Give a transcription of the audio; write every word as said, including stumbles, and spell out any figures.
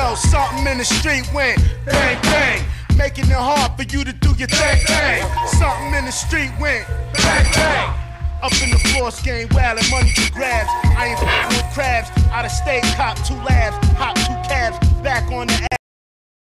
Yo, something in the street went bang, bang, making it hard for you to do your thing, thing. Something in the street went bang, bang. Up in the floor, game wild and money for grabs. I ain't f***ing with crabs. Out of state, cop two labs, hop two cabs, back on the